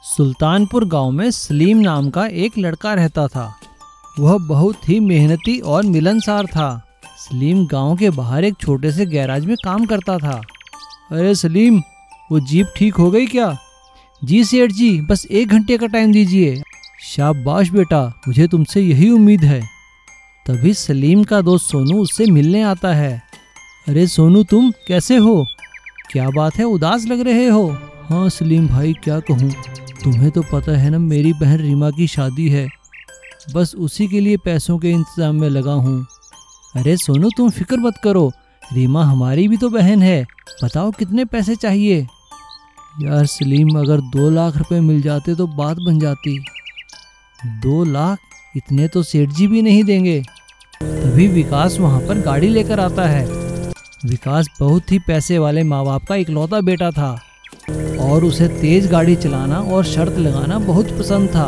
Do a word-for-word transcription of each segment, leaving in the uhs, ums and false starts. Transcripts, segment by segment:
सुल्तानपुर गांव में सलीम नाम का एक लड़का रहता था। वह बहुत ही मेहनती और मिलनसार था। सलीम गांव के बाहर एक छोटे से गैराज में काम करता था। अरे सलीम, वो जीप ठीक हो गई क्या? जी सेठ जी, बस एक घंटे का टाइम दीजिए। शाबाश बेटा, मुझे तुमसे यही उम्मीद है। तभी सलीम का दोस्त सोनू उससे मिलने आता है। अरे सोनू, तुम कैसे हो? क्या बात है, उदास लग रहे हो? हाँ सलीम भाई, क्या कहूँ, तुम्हें तो पता है ना, मेरी बहन रीमा की शादी है। बस उसी के लिए पैसों के इंतजाम में लगा हूँ। अरे सोनू, तुम फिक्र मत करो, रीमा हमारी भी तो बहन है। बताओ कितने पैसे चाहिए? यार सलीम, अगर दो लाख रुपए मिल जाते तो बात बन जाती। दो लाख? इतने तो सेठ जी भी नहीं देंगे। तभी विकास वहाँ पर गाड़ी लेकर आता है। विकास बहुत ही पैसे वाले माँ बाप का इकलौता बेटा था और उसे तेज गाड़ी चलाना और शर्त लगाना बहुत पसंद था।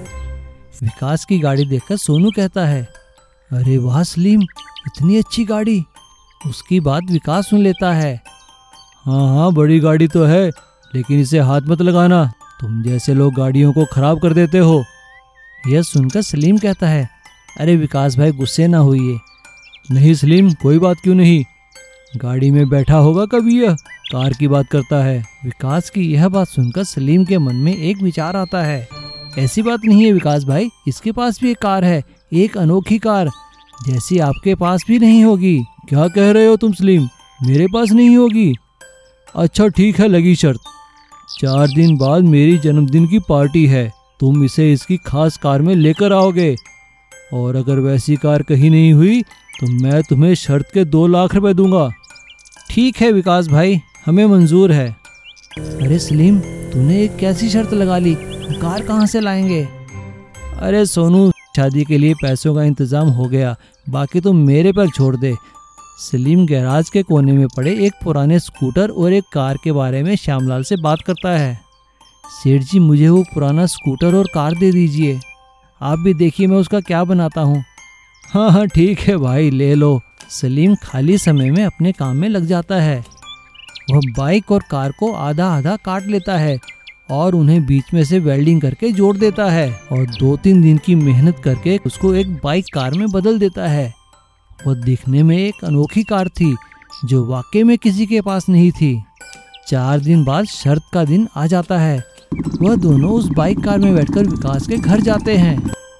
विकास की गाड़ी देखकर सोनू कहता है, अरे वाह सलीम, इतनी अच्छी गाड़ी। उसकी बात विकास सुन लेता है। हाँ हाँ, बड़ी गाड़ी तो है, लेकिन इसे हाथ मत लगाना, तुम जैसे लोग गाड़ियों को खराब कर देते हो। यह सुनकर सलीम कहता है, अरे विकास भाई, गुस्से ना होइए। नहीं सलीम, कोई बात क्यों नहीं, गाड़ी में बैठा होगा कभी, यह कार की बात करता है। विकास की यह बात सुनकर सलीम के मन में एक विचार आता है। ऐसी बात नहीं है विकास भाई, इसके पास भी एक कार है, एक अनोखी कार, जैसी आपके पास भी नहीं होगी। क्या कह रहे हो तुम सलीम, मेरे पास नहीं होगी? अच्छा ठीक है, लगी शर्त। चार दिन बाद मेरी जन्मदिन की पार्टी है, तुम इसे इसकी खास कार में लेकर आओगे, और अगर वैसी कार कहीं नहीं हुई तो मैं तुम्हें शर्त के दो लाख रुपए दूंगा। ठीक है विकास भाई, हमें मंजूर है। अरे सलीम, तूने एक कैसी शर्त लगा ली, कार कहाँ से लाएंगे? अरे सोनू, शादी के लिए पैसों का इंतजाम हो गया, बाकी तुम मेरे पर छोड़ दे। सलीम गैराज के कोने में पड़े एक पुराने स्कूटर और एक कार के बारे में श्यामलाल से बात करता है। सेठ जी, मुझे वो पुराना स्कूटर और कार दे दीजिए, आप भी देखिए मैं उसका क्या बनाता हूँ। हाँ हाँ ठीक है भाई, ले लो। सलीम खाली समय में अपने काम में लग जाता है। वह बाइक और कार को आधा आधा काट लेता है और उन्हें बीच में से वेल्डिंग करके जोड़ देता है, और दो तीन दिन की मेहनत करके उसको एक बाइक कार में बदल देता है। वह दिखने में एक अनोखी कार थी जो वाकई में किसी के पास नहीं थी। चार दिन बाद शर्त का दिन आ जाता है। वह दोनों उस बाइक कार में बैठकर विकास के घर जाते हैं।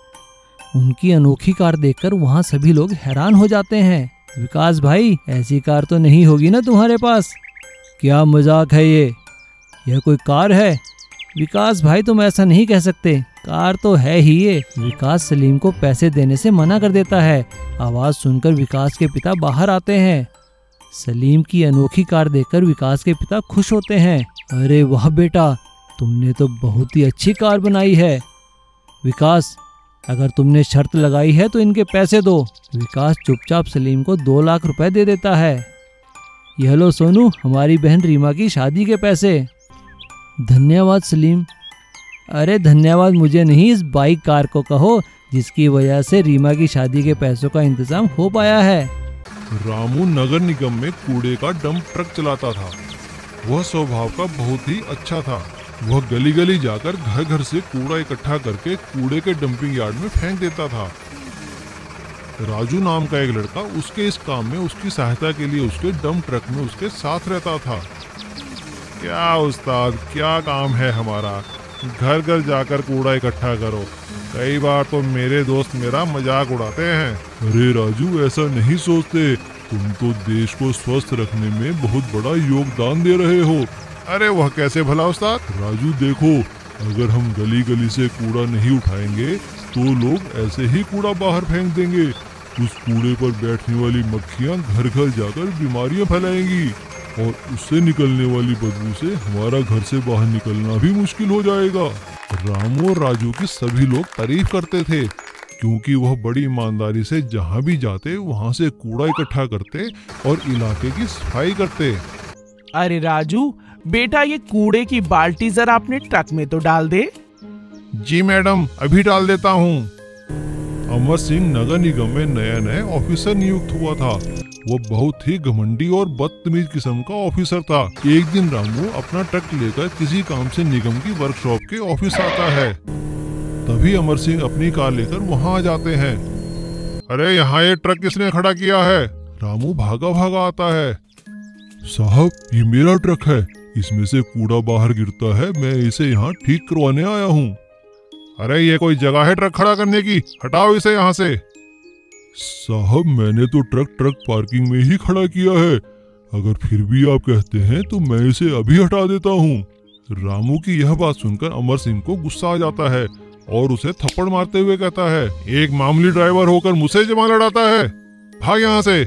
उनकी अनोखी कार देखकर वहाँ सभी लोग हैरान हो जाते हैं। विकास भाई, ऐसी कार तो नहीं होगी ना तुम्हारे पास? क्या मजाक है ये, यह कोई कार है? विकास भाई, तुम ऐसा नहीं कह सकते, कार तो है ही ये। विकास सलीम को पैसे देने से मना कर देता है। आवाज सुनकर विकास के पिता बाहर आते हैं। सलीम की अनोखी कार देखकर विकास के पिता खुश होते हैं। अरे वाह बेटा, तुमने तो बहुत ही अच्छी कार बनाई है। विकास, अगर तुमने शर्त लगाई है तो इनके पैसे दो। विकास चुपचाप सलीम को दो लाख रुपए दे देता है। यह लो सोनू, हमारी बहन रीमा की शादी के पैसे। धन्यवाद सलीम। अरे धन्यवाद मुझे नहीं, इस बाइक कार को कहो जिसकी वजह से रीमा की शादी के पैसों का इंतजाम हो पाया है। रामू नगर निगम में कूड़े का डंप ट्रक चलाता था। वह स्वभाव का बहुत ही अच्छा था। वह गली गली जाकर घर घर से कूड़ा इकट्ठा करके कूड़े के डंपिंग यार्ड में फेंक देता था। राजू नाम का एक लड़का उसके इस काम में उसकी सहायता के लिए उसके डंप ट्रक में उसके साथ रहता था। क्या उस्ताद, क्या काम है हमारा, घर घर जाकर कूड़ा इकट्ठा करो। कई बार तो मेरे दोस्त मेरा मजाक उड़ाते हैं। अरे राजू, ऐसा नहीं सोचते, तुम तो देश को स्वस्थ रखने में बहुत बड़ा योगदान दे रहे हो। अरे वह कैसे भला उस्ताद? राजू देखो, अगर हम गली गली से कूड़ा नहीं उठाएंगे तो लोग ऐसे ही कूड़ा बाहर फेंक देंगे। उस कूड़े पर बैठने वाली मक्खियां घर घर जाकर बीमारियां फैलाएंगी, और उससे निकलने वाली बदबू से हमारा घर से बाहर निकलना भी मुश्किल हो जाएगा। रामू और राजू की सभी लोग तारीफ करते थे, क्योंकि वह बड़ी ईमानदारी से जहाँ भी जाते वहाँ से कूड़ा इकट्ठा करते और इलाके की सफाई करते। अरे राजू बेटा, ये कूड़े की बाल्टी जरा अपने ट्रक में तो डाल दे। जी मैडम, अभी डाल देता हूँ। अमर सिंह नगर निगम में नया नया ऑफिसर नियुक्त हुआ था। वो बहुत ही घमंडी और बदतमीज किस्म का ऑफिसर था। एक दिन रामू अपना ट्रक लेकर किसी काम से निगम की वर्कशॉप के ऑफिस आता है। तभी अमर सिंह अपनी कार लेकर वहाँ आ जाते हैं। अरे यहाँ ये ट्रक किसने खड़ा किया है? रामू भागा भागा आता है। साहब, ये मेरा ट्रक है, इसमें से कूड़ा बाहर गिरता है, मैं इसे यहाँ ठीक करवाने आया हूँ। अरे ये कोई जगह है ट्रक खड़ा करने की? हटाओ इसे यहाँ से। साहब, मैंने तो ट्रक ट्रक पार्किंग में ही खड़ा किया है, अगर फिर भी आप कहते हैं तो मैं इसे अभी हटा देता हूँ। रामू की यह बात सुनकर अमर सिंह को गुस्सा आ जाता है और उसे थप्पड़ मारते हुए कहता है, एक मामूली ड्राइवर होकर मुझसे जमा लड़ाता है, भाग यहाँ से।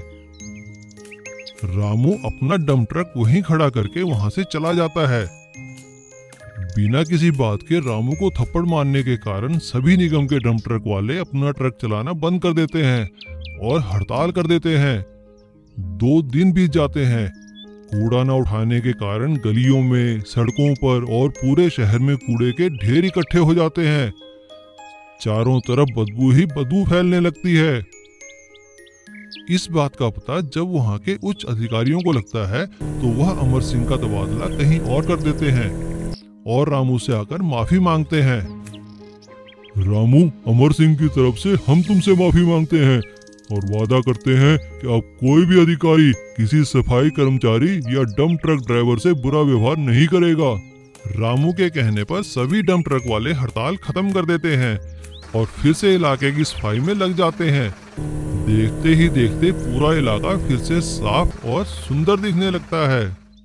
रामू अपना डंप ट्रक वहीं खड़ा करके वहां से चला जाता है। बिना किसी बात के रामू को थप्पड़ मारने के कारण सभी निगम के डंप ट्रक वाले अपना ट्रक चलाना बंद कर देते हैं और हड़ताल कर देते हैं। दो दिन बीत जाते हैं। कूड़ा न उठाने के कारण गलियों में, सड़कों पर और पूरे शहर में कूड़े के ढेर इकट्ठे हो जाते हैं। चारों तरफ बदबू ही बदबू फैलने लगती है। इस बात का पता जब वहां के उच्च अधिकारियों को लगता है तो वह अमर सिंह का तबादला कहीं और कर देते हैं और रामू से आकर माफी मांगते हैं। रामू, अमर सिंह की तरफ से हम तुमसे माफी मांगते हैं और वादा करते हैं कि अब कोई भी अधिकारी किसी सफाई कर्मचारी या डंप ट्रक ड्राइवर से बुरा व्यवहार नहीं करेगा। रामू के कहने पर सभी डंप ट्रक वाले हड़ताल खत्म कर देते हैं और फिर से इलाके की सफाई में लग जाते हैं। देखते ही देखते पूरा इलाका फिर से साफ और सुंदर दिखने लगता है।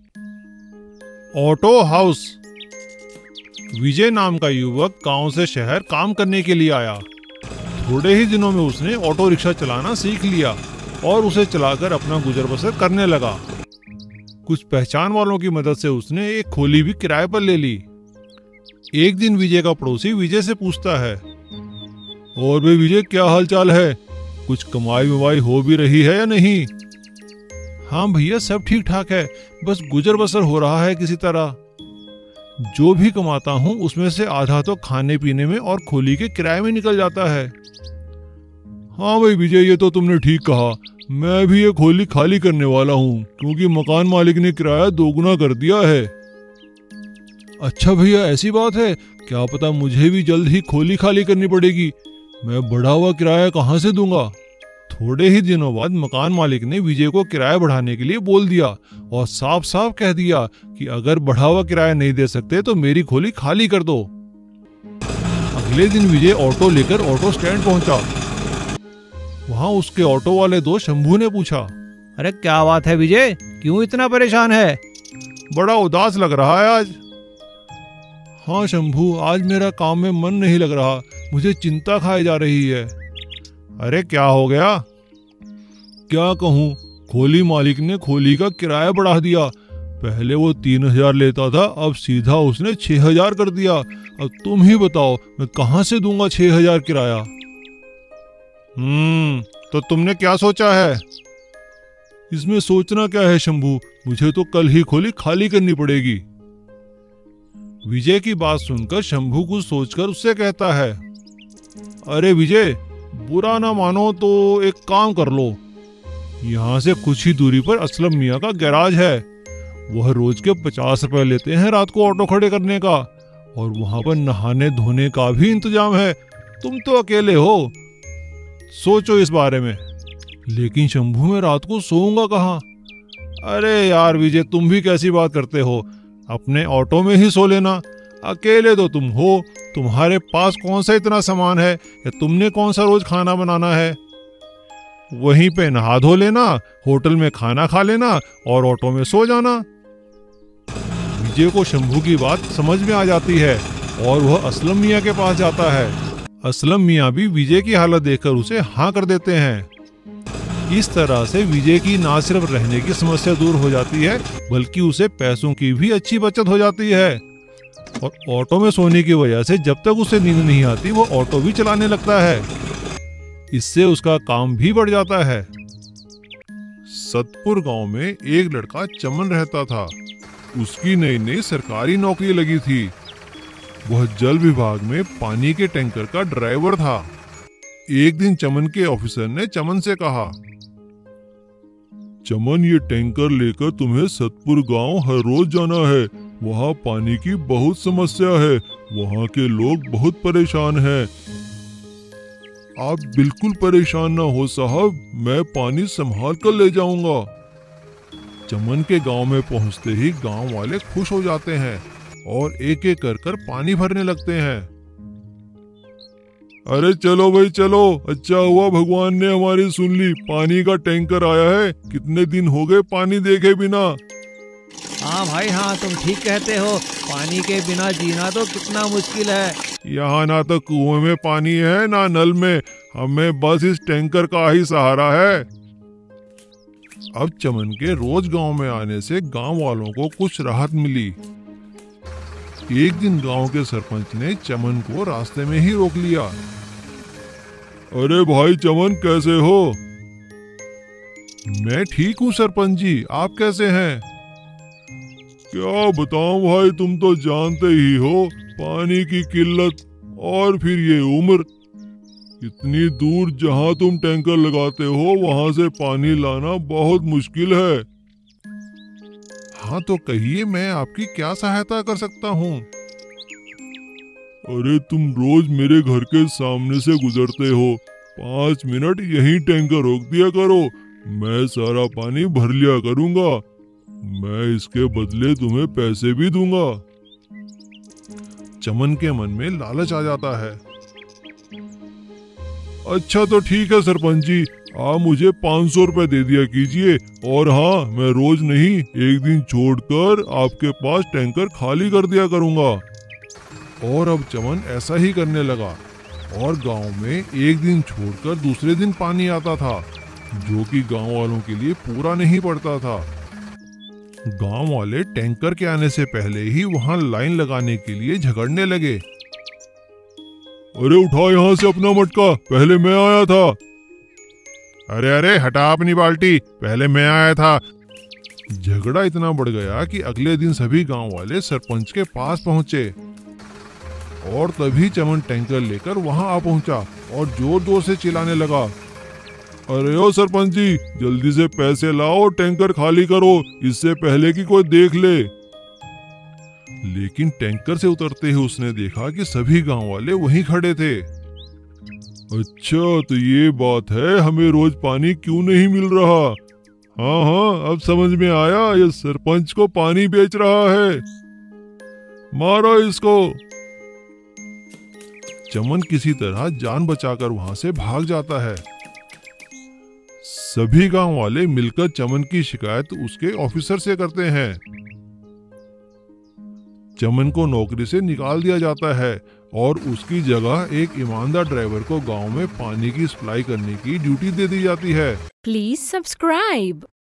Auto house. विजय नाम का युवक गांव से शहर काम करने के लिए आया। थोड़े ही दिनों में उसने ऑटो रिक्शा चलाना सीख लिया और उसे चलाकर अपना गुजर बसर करने लगा। कुछ पहचान वालों की मदद से उसने एक खोली भी किराए पर ले ली। एक दिन विजय का पड़ोसी विजय से पूछता है, और भाई विजय, क्या हालचाल है? कुछ कमाई वमाई हो भी रही है या नहीं? हाँ भैया, सब ठीक ठाक है, बस गुजर बसर हो रहा है किसी तरह। जो भी कमाता हूँ उसमें से आधा तो खाने पीने में और खोली के किराए में निकल जाता है। हाँ भाई विजय, ये तो तुमने ठीक कहा, मैं भी ये खोली खाली करने वाला हूँ क्योंकि मकान मालिक ने किराया दोगुना कर दिया है। अच्छा भैया, ऐसी बात है? क्या पता मुझे भी जल्द ही खोली खाली करनी पड़ेगी। मैं बढ़ा हुआ किराया कहाँ से दूंगा? थोड़े ही दिनों बाद मकान मालिक ने विजय को किराया बढ़ाने के लिए बोल दिया और साफ साफ कह दिया कि अगर बढ़ा हुआ किराया नहीं दे सकते तो मेरी खोली खाली कर दो। अगले दिन विजय ऑटो लेकर ऑटो स्टैंड पहुंचा। वहां उसके ऑटो वाले दोस्त शंभू ने पूछा, अरे क्या बात है विजय, क्यों इतना परेशान है? बड़ा उदास लग रहा है आज। हाँ शंभू, आज मेरा काम में मन नहीं लग रहा, मुझे चिंता खाई जा रही है। अरे क्या हो गया? क्या कहूँ, खोली मालिक ने खोली का किराया बढ़ा दिया। पहले वो तीन हजार लेता था, अब सीधा उसने छह हजार कर दिया। अब तुम ही बताओ, मैं कहाँ से दूंगा छह हजार किराया? हम्म तो तुमने क्या सोचा है? इसमें सोचना क्या है शंभू, मुझे तो कल ही खोली खाली करनी पड़ेगी। विजय की बात सुनकर शंभू कुछ सोचकर उससे कहता है, अरे विजय, बुरा ना मानो तो एक काम कर लो। यहाँ से कुछ ही दूरी पर असलम मियाँ का गैराज है। वह रोज के पचास रुपए लेते हैं रात को ऑटो खड़े करने का, और वहां पर नहाने धोने का भी इंतजाम है। तुम तो अकेले हो, सोचो इस बारे में। लेकिन शंभू, मैं रात को सोऊंगा कहाँ? अरे यार विजय, तुम भी कैसी बात करते हो? अपने ऑटो में ही सो लेना। अकेले तो तुम हो, तुम्हारे पास कौन सा इतना सामान है, या तुमने कौन सा रोज खाना बनाना है? वहीं पे नहा धो लेना, होटल में खाना खा लेना और ऑटो में सो जाना। विजय को शंभू की बात समझ में आ जाती है और वह असलम मियाँ के पास जाता है। असलम मियाँ भी विजय की हालत देखकर उसे हाँ कर देते हैं। इस तरह से विजय की न सिर्फ रहने की समस्या दूर हो जाती है, बल्कि उसे पैसों की भी अच्छी बचत हो जाती है। और ऑटो में सोने की वजह से जब तक उसे नींद नहीं आती, वो ऑटो भी चलाने लगता है। इससे उसका काम भी बढ़ जाता है। सतपुर गांव में एक लड़का चमन रहता था। उसकी नई नई सरकारी नौकरी लगी थी। वह जल विभाग में पानी के टैंकर का ड्राइवर था। एक दिन चमन के ऑफिसर ने चमन से कहा, चमन, ये टैंकर लेकर तुम्हें सतपुर गांव हर रोज जाना है। वहाँ पानी की बहुत समस्या है, वहाँ के लोग बहुत परेशान हैं। आप बिल्कुल परेशान ना हो साहब, मैं पानी संभाल कर ले जाऊंगा। चमन के गांव में पहुंचते ही गांव वाले खुश हो जाते हैं और एक एक कर कर पानी भरने लगते हैं। अरे चलो भाई चलो, अच्छा हुआ भगवान ने हमारी सुन ली, पानी का टैंकर आया है। कितने दिन हो गए पानी देखे बिना। हाँ भाई हाँ, तुम ठीक कहते हो, पानी के बिना जीना तो कितना मुश्किल है। यहाँ ना तो कुएं में पानी है ना नल में, हमें बस इस टैंकर का ही सहारा है। अब चमन के रोज गांव में आने से गांव वालों को कुछ राहत मिली। एक दिन गांव के सरपंच ने चमन को रास्ते में ही रोक लिया। अरे भाई चमन, कैसे हो? मैं ठीक हूँ सरपंच जी, आप कैसे हैं? क्या बताऊं भाई, तुम तो जानते ही हो, पानी की किल्लत और फिर ये उम्र। इतनी दूर जहां तुम टैंकर लगाते हो वहां से पानी लाना बहुत मुश्किल है। हाँ तो कहिए, मैं आपकी क्या सहायता कर सकता हूँ? अरे तुम रोज मेरे घर के सामने से गुजरते हो, पाँच मिनट यहीं टैंकर रोक दिया करो, मैं सारा पानी भर लिया करूंगा। मैं इसके बदले तुम्हें पैसे भी दूंगा। चमन के मन में लालच आ जाता है। अच्छा तो ठीक है सरपंच जी, आप मुझे पाँच सौ रुपए दे दिया कीजिए, और हाँ, मैं रोज नहीं एक दिन छोड़कर आपके पास टैंकर खाली कर दिया करूंगा। और अब चमन ऐसा ही करने लगा और गांव में एक दिन छोड़कर दूसरे दिन पानी आता था, जो कि गांव वालों के लिए पूरा नहीं पड़ता था। गांव वाले टैंकर के आने से पहले ही वहां लाइन लगाने के लिए झगड़ने लगे। अरे उठाओ यहाँ से अपना मटका, पहले मैं आया था। अरे अरे हटा अपनी बाल्टी, पहले मैं आया था। झगड़ा इतना बढ़ गया कि अगले दिन सभी गांव वाले सरपंच के पास पहुंचे और तभी चमन टैंकर लेकर वहां आ पहुंचा और जोर जोर से चिल्लाने लगा। अरे ओ सरपंच जी, जल्दी से पैसे लाओ, टैंकर खाली करो, इससे पहले कि कोई देख ले। लेकिन टैंकर से उतरते ही उसने देखा कि सभी गांव वाले वहीं खड़े थे। अच्छा तो ये बात है, हमें रोज पानी क्यों नहीं मिल रहा। हाँ हाँ, अब समझ में आया, ये सरपंच को पानी बेच रहा है, मारो इसको। चमन किसी तरह जान बचाकर वहां से भाग जाता है। सभी गांव वाले मिलकर चमन की शिकायत उसके ऑफिसर से करते हैं। चमन को नौकरी से निकाल दिया जाता है और उसकी जगह एक ईमानदार ड्राइवर को गांव में पानी की सप्लाई करने की ड्यूटी दे दी जाती है। Please subscribe.